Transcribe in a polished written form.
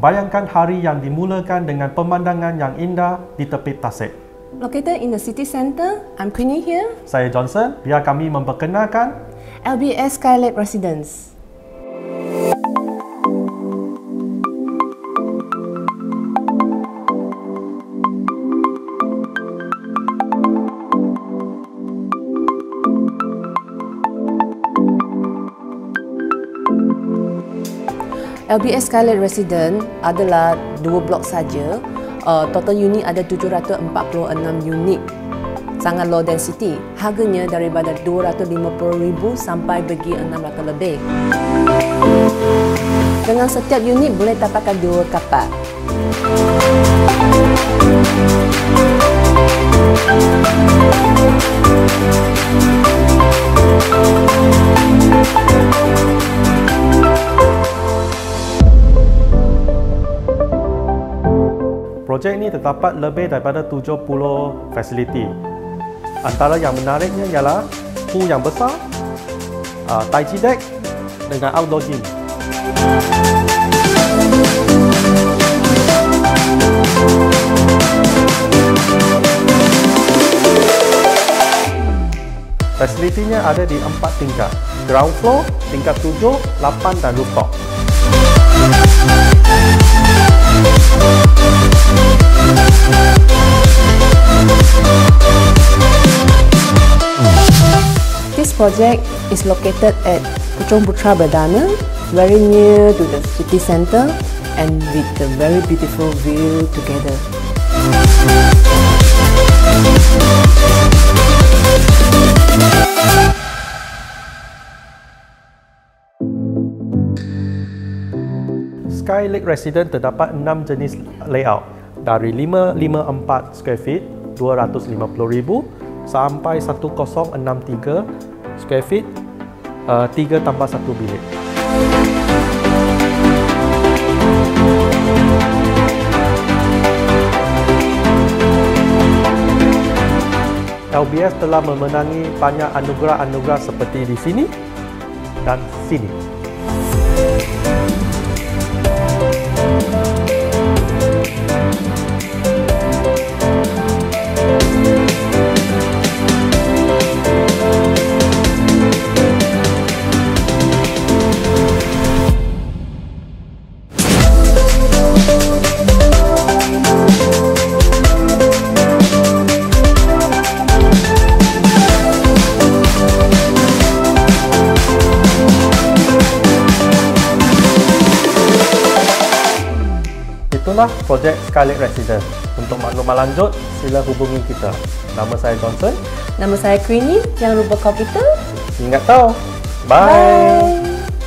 Bayangkan hari yang dimulakan dengan pemandangan yang indah di tepi tasik. Located in the city centre, I'm Queenie here. Saya Johnson, biar kami memperkenalkan LBS Skylake Residence. LBS Skylake Residence adalah 2 blok saja. Total unit ada 746 unit. Sangat low density. Harganya daripada 250,000 sampai bagi 600 lebih. Dengan setiap unit boleh dapatkan 2 kapal. projek ini terdapat lebih daripada 70 fasiliti. Antara yang menariknya ialah pool yang besar, Tai Chi deck dengan outdoor gym. Fasilitinya ada di 4 tingkat. Ground floor, tingkat 7, 8 dan rooftop. This project is located at Puchong Putra Berdana, very near to the city centre and with a very beautiful view together. Skylake Residence terdapat 6 jenis layout dari 554 square feet 250,000 sampai 1063 square feet 3 tambah 1 bilik. LBS telah memenangi banyak anugerah-anugerah seperti di sini dan sini. Itulah projek Skylake Residence. Untuk maklumat lanjut, sila hubungi kita. Nama saya Johnson. Nama saya Queenie. Jangan lupa komputer. Ingat tahu. Bye. Bye.